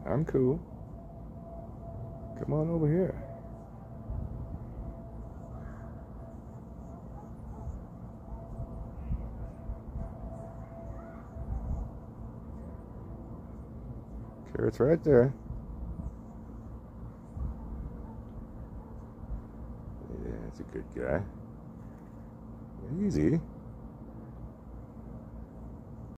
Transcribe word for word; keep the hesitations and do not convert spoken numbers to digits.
I'm cool. Come on over here. Carrot's right there. Yeah, that's a good guy. Easy.